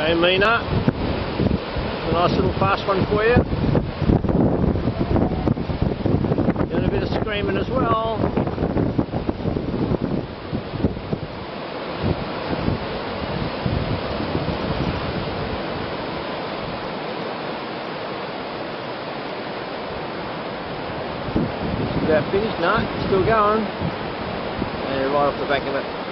Okay, Mina. A nice little fast one for you. Doing a bit of screaming as well. Just about finished. No, still going. And right off the back of it.